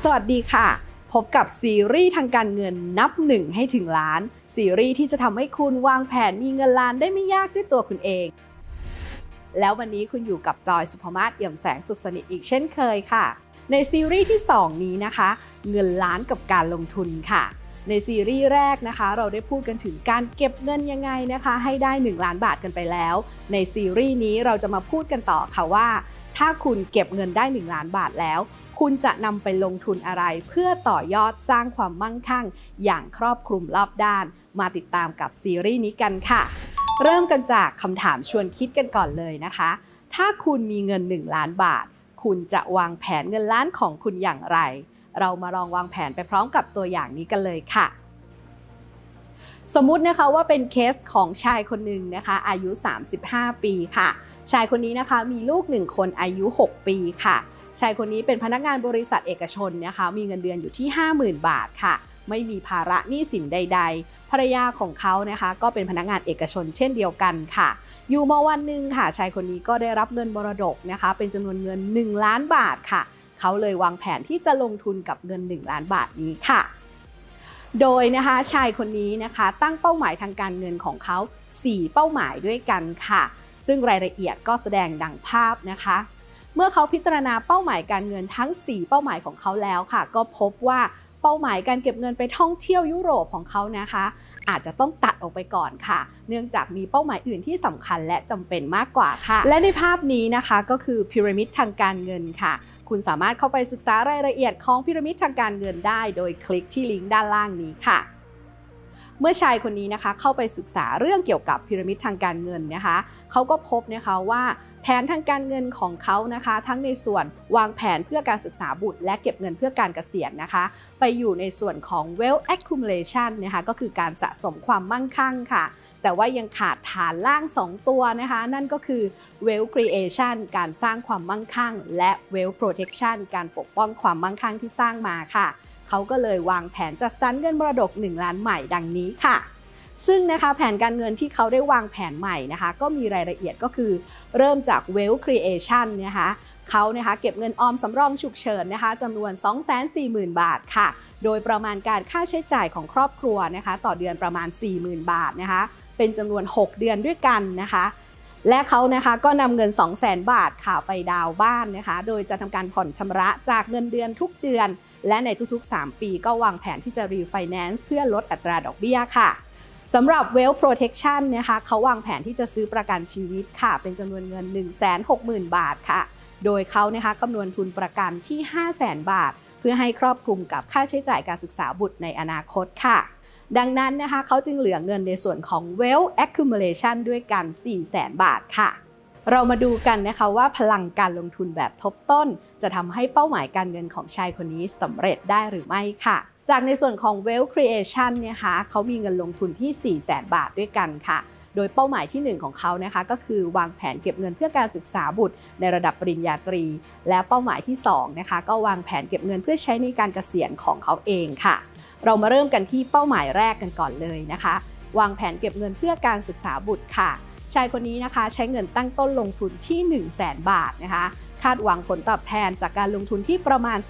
สวัสดีค่ะพบกับซีรีส์ทางการเงินนับหนึ่งให้ถึงล้านซีรีส์ที่จะทำให้คุณวางแผนมีเงินล้านได้ไม่ยากด้วยตัวคุณเองแล้ววันนี้คุณอยู่กับจอยสุภมาศเอี่ยมแสงสุขสนิทอีกเช่นเคยค่ะในซีรีส์ที่2นี้นะคะเงินล้านกับการลงทุนค่ะในซีรีส์แรกนะคะเราได้พูดกันถึงการเก็บเงินยังไงนะคะให้ได้1 ล้านบาทกันไปแล้วในซีรีส์นี้เราจะมาพูดกันต่อค่ะว่าถ้าคุณเก็บเงินได้1 ล้านบาทแล้วคุณจะนำไปลงทุนอะไรเพื่อต่อยอดสร้างความมั่งคั่งอย่างครอบคลุมรอบด้านมาติดตามกับซีรีส์นี้กันค่ะเริ่มกันจากคำถามชวนคิดกันก่อนเลยนะคะถ้าคุณมีเงิน1 ล้านบาทคุณจะวางแผนเงินล้านของคุณอย่างไรเรามาลองวางแผนไปพร้อมกับตัวอย่างนี้กันเลยค่ะสมมุตินะคะว่าเป็นเคสของชายคนหนึ่งนะคะอายุ35 ปีค่ะชายคนนี้นะคะมีลูก1 คนอายุ6 ปีค่ะชายคนนี้เป็นพนักงานบริษัทเอกชนนะคะมีเงินเดือนอยู่ที่ 50,000 บาทค่ะไม่มีภาระหนี้สินใดๆภรรยาของเขานะคะก็เป็นพนักงานเอกชนเช่นเดียวกันค่ะอยู่มาวันหนึ่งค่ะชายคนนี้ก็ได้รับเงินมรดกนะคะเป็นจำนวนเงิน1 ล้านบาทค่ะเขาเลยวางแผนที่จะลงทุนกับเงิน1 ล้านบาทนี้ค่ะโดยนะคะชายคนนี้นะคะตั้งเป้าหมายทางการเงินของเขา4 เป้าหมายด้วยกันค่ะซึ่งรายละเอียดก็แสดงดังภาพนะคะเมื่อเขาพิจารณาเป้าหมายการเงินทั้ง4 เป้าหมายของเขาแล้วค่ะก็พบว่าเป้าหมายการเก็บเงินไปท่องเที่ยวยุโรปของเขานะคะอาจจะต้องตัดออกไปก่อนค่ะเนื่องจากมีเป้าหมายอื่นที่สำคัญและจำเป็นมากกว่าค่ะและในภาพนี้นะคะก็คือพีระมิดทางการเงินค่ะคุณสามารถเข้าไปศึกษารายละเอียดของพีระมิดทางการเงินได้โดยคลิกที่ลิงก์ด้านล่างนี้ค่ะเมื่อชายคนนี้นะคะเข้าไปศึกษาเรื่องเกี่ยวกับพีระมิดทางการเงินนะคะเขาก็พบนะคะว่าแผนทางการเงินของเขานะคะทั้งในส่วนวางแผนเพื่อการศึกษาบุตรและเก็บเงินเพื่อการเกษียณนะคะไปอยู่ในส่วนของ wealth accumulation นะคะก็คือการสะสมความมั่งคั่งค่ะแต่ว่ายังขาดฐานล่าง2 ตัวนะคะนั่นก็คือ wealth creation การสร้างความมั่งคั่งและ wealth protection การปกป้องความมั่งคั่งที่สร้างมาค่ะเขาก็เลยวางแผนจัดสรรเงินมรดก1 ล้านใหม่ดังนี้ค่ะซึ่งนะคะแผนการเงินที่เขาได้วางแผนใหม่นะคะก็มีรายละเอียดก็คือเริ่มจาก wealth creation นะคะเขานะคะเก็บเงินออมสำรองฉุกเฉินนะคะจำนวน 240,000 บาทค่ะโดยประมาณการค่าใช้จ่ายของครอบครัวนะคะต่อเดือนประมาณ 40,000 บาทนะคะเป็นจำนวน6 เดือนด้วยกันนะคะและเขานะคะก็นำเงิน 200,000 บาทค่ะไปดาวน์บ้านนะคะโดยจะทำการผ่อนชำระจากเงินเดือนทุกเดือนและในทุกๆ3 ปีก็วางแผนที่จะ refinance เพื่อลดอัตราดอกเบี้ยค่ะสำหรับ wealth protection นะคะเขาวางแผนที่จะซื้อประกันชีวิตค่ะเป็นจำนวนเงิน 160,000 บาทค่ะโดยเขานะคะคำนวณทุนประกันที่ 500,000 บาทเพื่อให้ครอบคลุมกับค่าใช้จ่ายการศึกษาบุตรในอนาคตค่ะดังนั้นนะคะเขาจึงเหลือเงินในส่วนของ wealth accumulation ด้วยกัน 400,000 บาทค่ะเรามาดูกันนะคะว่าพลังการลงทุนแบบทบต้นจะทำให้เป้าหมายการเงินของชายคนนี้สำเร็จได้หรือไม่ค่ะจากในส่วนของ wealth creation นะคะเขามีเงินลงทุนที่ 400,000 บาทด้วยกันค่ะโดยเป้าหมายที่1ของเขานะคะก็คือวางแผนเก็บเงินเพื่อการศึกษาบุตรในระดับปริญญาตรีและเป้าหมายที่2นะคะก็วางแผนเก็บเงินเพื่อใช้ในการเกษียณของเขาเองค่ะเรามาเริ่มกันที่เป้าหมายแรกกันก่อนเลยนะคะวางแผนเก็บเงินเพื่อการศึกษาบุตรค่ะชายคนนี้นะคะใช้เงินตั้งต้นลงทุนที่ 100,000 บาทนะคะคาดหวังผลตอบแทนจากการลงทุนที่ประมาณ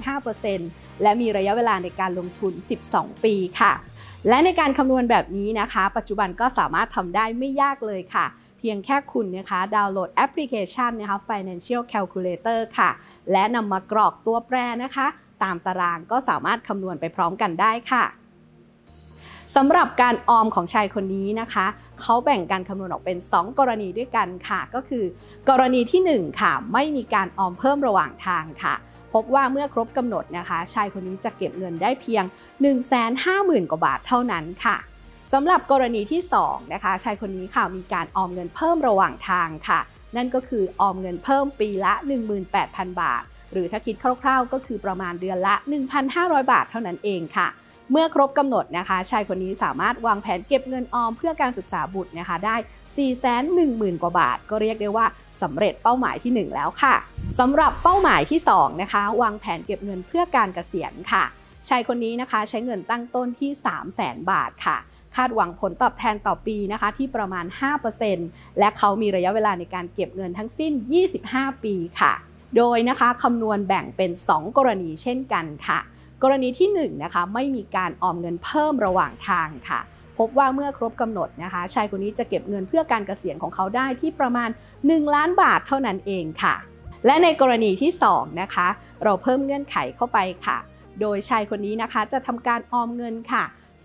3.5% และมีระยะเวลาในการลงทุน12 ปีค่ะและในการคำนวณแบบนี้นะคะปัจจุบันก็สามารถทำได้ไม่ยากเลยค่ะเพียงแค่คุณนะคะดาวน์โหลดแอปพลิเคชันนะคะ Financial Calculator ค่ะและนำมากรอกตัวแปรนะคะตามตารางก็สามารถคำนวณไปพร้อมกันได้ค่ะสำหรับการออมของชายคนนี้นะคะเขาแบ่งการคำนวณออกเป็น2 กรณีด้วยกันค่ะก็คือกรณีที่1ค่ะไม่มีการออมเพิ่มระหว่างทางค่ะพบว่าเมื่อครบกำหนดนะคะชายคนนี้จะเก็บเงินได้เพียง 150,000 กว่าบาทเท่านั้นค่ะสำหรับกรณีที่2นะคะชายคนนี้ค่ะมีการออมเงินเพิ่มระหว่างทางค่ะนั่นก็คือออมเงินเพิ่มปีละ 18,000 บาทหรือถ้าคิดคร่าวๆก็คือประมาณเดือนละ 1,500 บาทเท่านั้นเองค่ะเมื่อครบกำหนดนะคะชายคนนี้สามารถวางแผนเก็บเงินออมเพื่อการศึกษาบุตรนะคะได้ 410,000 กว่าบาทก็เรียกได้ว่าสำเร็จเป้าหมายที่1แล้วค่ะสำหรับเป้าหมายที่2นะคะวางแผนเก็บเงินเพื่อการเกษียณค่ะชายคนนี้นะคะใช้เงินตั้งต้นที่ 300,000 บาทค่ะคาดหวังผลตอบแทนต่อปีนะคะที่ประมาณ 5% และเขามีระยะเวลาในการเก็บเงินทั้งสิ้น 25 ปีค่ะโดยนะคะคำนวณแบ่งเป็น2กรณีเช่นกันค่ะกรณีที่1นะคะไม่มีการออมเงินเพิ่มระหว่างทางค่ะพบว่าเมื่อครบกำหนดนะคะชายคนนี้จะเก็บเงินเพื่อการเกษียณของเขาได้ที่ประมาณ1 ล้านบาทเท่านั้นเองค่ะและในกรณีที่2นะคะเราเพิ่มเงื่อนไขเข้าไปค่ะโดยชายคนนี้นะคะจะทำการออมเงินค่ะ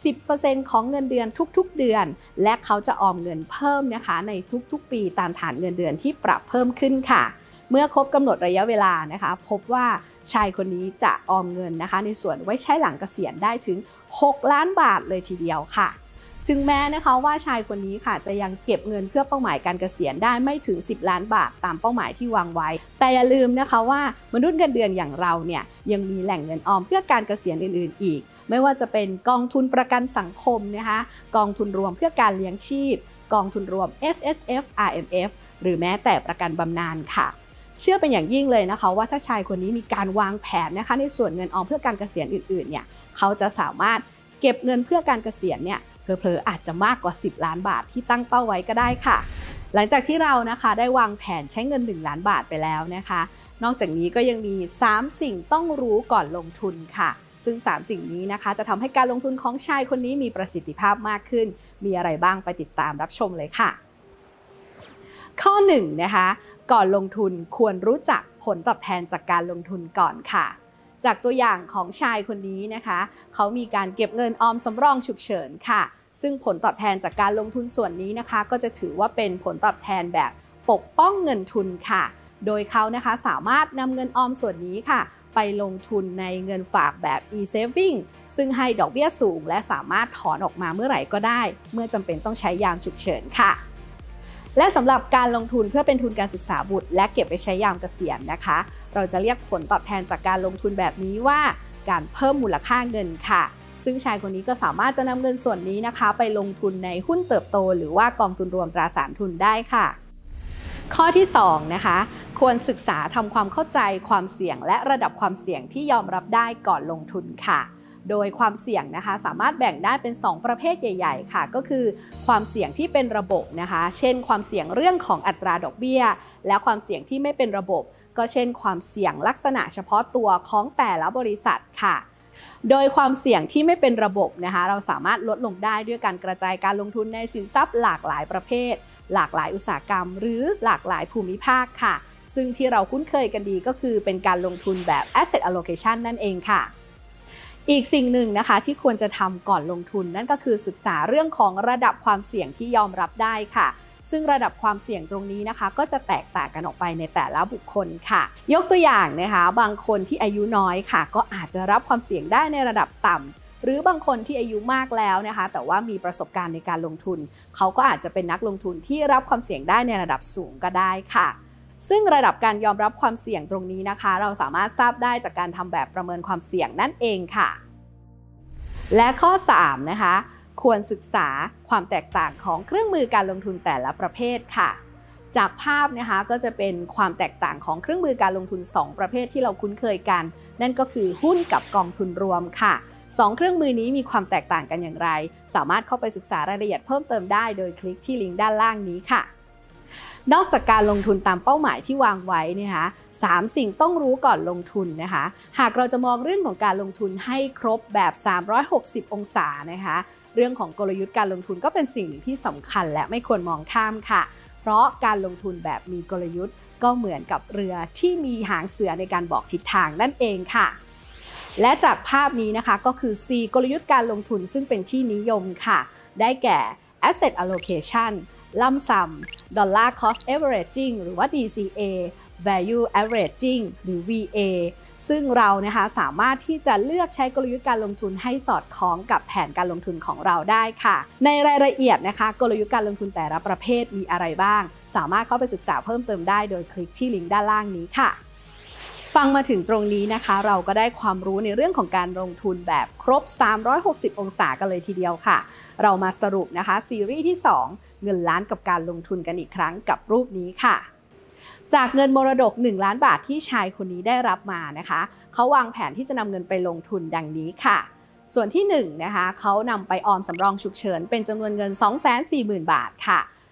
10% ของเงินเดือนทุกๆเดือนและเขาจะออมเงินเพิ่มนะคะในทุกๆปีตามฐานเงินเดือนที่ปรับเพิ่มขึ้นค่ะเมื่อครบกำหนดระยะเวลานะคะพบว่าชายคนนี้จะออมเงินนะคะในส่วนไว้ใช้หลังเกษียณได้ถึง6 ล้านบาทเลยทีเดียวค่ะถึงแม้นะคะว่าชายคนนี้ค่ะจะยังเก็บเงินเพื่อเป้าหมายการเกษียณได้ไม่ถึง10 ล้านบาทตามเป้าหมายที่วางไว้แต่อย่าลืมนะคะว่ามนุษย์เงินเดือนอย่างเราเนี่ยยังมีแหล่งเงินออมเพื่อการเกษียณอื่นๆอีกไม่ว่าจะเป็นกองทุนประกันสังคมนะคะกองทุนรวมเพื่อการเลี้ยงชีพกองทุนรวม SSF RMF หรือแม้แต่ประกันบำนาญค่ะเชื่อเป็นอย่างยิ่งเลยนะคะว่าถ้าชายคนนี้มีการวางแผนนะคะในส่วนเงินออมเพื่อการเกษียณอื่นๆเนี่ยเขาจะสามารถเก็บเงินเพื่อการเกษียณเนี่ยเผลอๆอาจจะมากกว่า10 ล้านบาทที่ตั้งเป้าไว้ก็ได้ค่ะหลังจากที่เรานะคะได้วางแผนใช้เงิน1 ล้านบาทไปแล้วนะคะนอกจากนี้ก็ยังมี3สิ่งต้องรู้ก่อนลงทุนค่ะซึ่ง3สิ่งนี้นะคะจะทำให้การลงทุนของชายคนนี้มีประสิทธิภาพมากขึ้นมีอะไรบ้างไปติดตามรับชมเลยค่ะข้อ1นะคะก่อนลงทุนควรรู้จักผลตอบแทนจากการลงทุนก่อนค่ะจากตัวอย่างของชายคนนี้นะคะเขามีการเก็บเงินออมสำรองฉุกเฉินค่ะซึ่งผลตอบแทนจากการลงทุนส่วนนี้นะคะก็จะถือว่าเป็นผลตอบแทนแบบปกป้องเงินทุนค่ะโดยเขานะคะสามารถนำเงินออมส่วนนี้ค่ะไปลงทุนในเงินฝากแบบ e-saving ซึ่งให้ดอกเบี้ยสูงและสามารถถอนออกมาเมื่อไหร่ก็ได้เมื่อจำเป็นต้องใช้ยามฉุกเฉินค่ะและสำหรับการลงทุนเพื่อเป็นทุนการศึกษาบุตรและเก็บไปใช้ยามเกษียณนะคะเราจะเรียกผลตอบแทนจากการลงทุนแบบนี้ว่าการเพิ่มมูลค่าเงินค่ะซึ่งชายคนนี้ก็สามารถจะนำเงินส่วนนี้นะคะไปลงทุนในหุ้นเติบโตหรือว่ากองทุนรวมตราสารทุนได้ค่ะข้อที่2นะคะควรศึกษาทำความเข้าใจความเสี่ยงและระดับความเสี่ยงที่ยอมรับได้ก่อนลงทุนค่ะโดยความเสี่ยงนะคะสามารถแบ่งได้เป็น2ประเภทใหญ่ๆค่ะก็คือความเสี่ยงที่เป็นระบบนะคะเช่นความเสี่ยงเรื่องของอัตราดอกเบี้ยและความเสี่ยงที่ไม่เป็นระบบก็เช่นความเสี่ยงลักษณะเฉพาะตัวของแต่ละบริษัทค่ะโดยความเสี่ยงที่ไม่เป็นระบบนะคะเราสามารถลดลงได้ด้วยการกระจายการลงทุนในสินทรัพย์หลากหลายประเภทหลากหลายอุตสาหกรรมหรือหลากหลายภูมิภาคค่ะซึ่งที่เราคุ้นเคยกันดีก็คือเป็นการลงทุนแบบ asset allocation นั่นเองค่ะอีกสิ่งหนึ่งนะคะที่ควรจะทำก่อนลงทุนนั่นก็คือศึกษาเรื่องของระดับความเสี่ยงที่ยอมรับได้ค่ะซึ่งระดับความเสี่ยงตรงนี้นะคะก็จะแตกต่างกันออกไปในแต่ละบุคคลค่ะยกตัวอย่างนะคะบางคนที่อายุน้อยค่ะก็อาจจะรับความเสี่ยงได้ในระดับต่ำหรือบางคนที่อายุมากแล้วนะคะแต่ว่ามีประสบการณ์ในการลงทุนเขาก็อาจจะเป็นนักลงทุนที่รับความเสี่ยงได้ในระดับสูงก็ได้ค่ะซึ่งระดับการยอมรับความเสี่ยงตรงนี้นะคะเราสามารถทราบได้จากการทำแบบประเมินความเสี่ยงนั่นเองค่ะและข้อ3นะคะควรศึกษาความแตกต่างของเครื่องมือการลงทุนแต่ละประเภทค่ะจากภาพนะคะก็จะเป็นความแตกต่างของเครื่องมือการลงทุน2ประเภทที่เราคุ้นเคยกันนั่นก็คือหุ้นกับกองทุนรวมค่ะ2เครื่องมือนี้มีความแตกต่างกันอย่างไรสามารถเข้าไปศึกษารายละเอียดเพิ่มเติมได้โดยคลิกที่ลิงก์ด้านล่างนี้ค่ะนอกจากการลงทุนตามเป้าหมายที่วางไว้นะคะ3สิ่งต้องรู้ก่อนลงทุนนะคะหากเราจะมองเรื่องของการลงทุนให้ครบแบบ360องศานะคะเรื่องของกลยุทธ์การลงทุนก็เป็นสิ่งที่สำคัญและไม่ควรมองข้ามค่ะเพราะการลงทุนแบบมีกลยุทธ์ก็เหมือนกับเรือที่มีหางเสือในการบอกทิศทางนั่นเองค่ะและจากภาพนี้นะคะก็คือ 4 กลยุทธ์การลงทุนซึ่งเป็นที่นิยมค่ะได้แก่ asset allocation ลัมซัม dollar cost averaging หรือว่า DCA value averaging หรือ VA ซึ่งเรานะคะสามารถที่จะเลือกใช้กลยุทธ์การลงทุนให้สอดคล้องกับแผนการลงทุนของเราได้ค่ะในรายละเอียดนะคะกลยุทธ์การลงทุนแต่ละประเภทมีอะไรบ้างสามารถเข้าไปศึกษาเพิ่มเติมได้โดยคลิกที่ลิงก์ด้านล่างนี้ค่ะฟังมาถึงตรงนี้นะคะเราก็ได้ความรู้ในเรื่องของการลงทุนแบบครบ360องศากันเลยทีเดียวค่ะเรามาสรุปนะคะซีรีส์ที่2เงินล้านกับการลงทุนกันอีกครั้งกับรูปนี้ค่ะจากเงินมรดก1 ล้านบาทที่ชายคนนี้ได้รับมานะคะเขาวางแผนที่จะนำเงินไปลงทุนดังนี้ค่ะส่วนที่1นะคะเขานำไปออมสำรองฉุกเฉินเป็นจำนวนเงิน 240,000 บาทค่ะ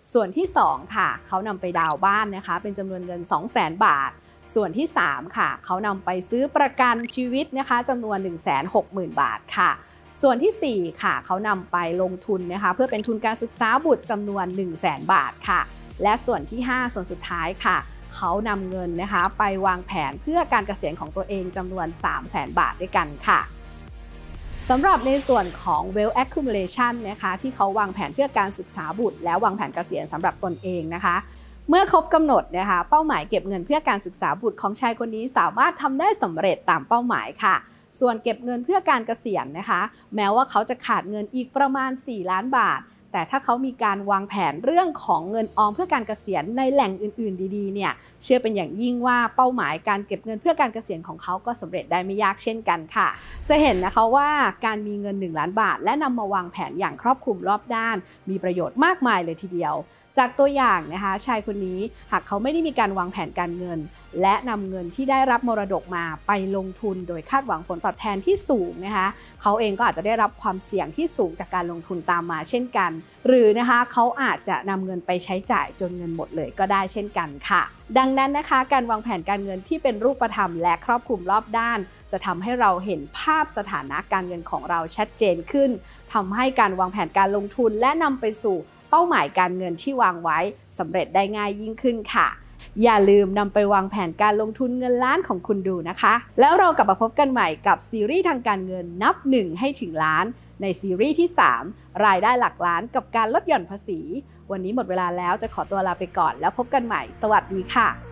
ส่วนที่2ค่ะเขานำไปดาวน์บ้านนะคะเป็นจำนวนเงิน 200,000 บาทส่วนที่3ค่ะเขานำไปซื้อประกันชีวิตนะคะจำนวน 160,000 บาทค่ะส่วนที่4ค่ะเขานำไปลงทุนนะคะเพื่อเป็นทุนการศึกษาบุตรจำนวน 100,000 บาทค่ะและส่วนที่5ส่วนสุดท้ายค่ะเขานำเงินนะคะไปวางแผนเพื่อการเกษียณของตัวเองจำนวน 300,000 บาทด้วยกันค่ะสำหรับในส่วนของ wealth accumulation นะคะที่เขาวางแผนเพื่อการศึกษาบุตรและวางแผนเกษียณสำหรับตนเองนะคะเมื่อครบกำหนดนะคะเป้าหมายเก็บเงินเพื่อการศึกษาบุตรของชายคนนี้สามารถทำได้สำเร็จตามเป้าหมายค่ะส่วนเก็บเงินเพื่อการเกษียณนะคะแม้ว่าเขาจะขาดเงินอีกประมาณ4 ล้านบาทแต่ถ้าเขามีการวางแผนเรื่องของเงินออมเพื่อการเกษียณในแหล่งอื่นๆดีๆเนี่ยเชื่อเป็นอย่างยิ่งว่าเป้าหมายการเก็บเงินเพื่อการเกษียณของเขาก็สำเร็จได้ไม่ยากเช่นกันค่ะจะเห็นนะคะว่าการมีเงิน1 ล้านบาทและนำมาวางแผนอย่างครอบคลุมรอบด้านมีประโยชน์มากมายเลยทีเดียวจากตัวอย่างนะคะชายคนนี้หากเขาไม่ได้มีการวางแผนการเงินและนำเงินที่ได้รับมรดกมาไปลงทุนโดยคาดหวังผลตอบแทนที่สูงนะคะเขาเองก็อาจจะได้รับความเสี่ยงที่สูงจากการลงทุนตามมาเช่นกันหรือนะคะเขาอาจจะนำเงินไปใช้จ่ายจนเงินหมดเลยก็ได้เช่นกันค่ะดังนั้นนะคะการวางแผนการเงินที่เป็นรูปธรรมและครอบคลุมรอบด้านจะทำให้เราเห็นภาพสถานะการเงินของเราชัดเจนขึ้นทำให้การวางแผนการลงทุนและนำไปสู่เป้าหมายการเงินที่วางไว้สำเร็จได้ง่ายยิ่งขึ้นค่ะอย่าลืมนำไปวางแผนการลงทุนเงินล้านของคุณดูนะคะแล้วเรากลับมาพบกันใหม่กับซีรีส์ทางการเงินนับ1ให้ถึงล้านในซีรีส์ที่3รายได้หลักล้านกับการลดหย่อนภาษีวันนี้หมดเวลาแล้วจะขอตัวลาไปก่อนแล้วพบกันใหม่สวัสดีค่ะ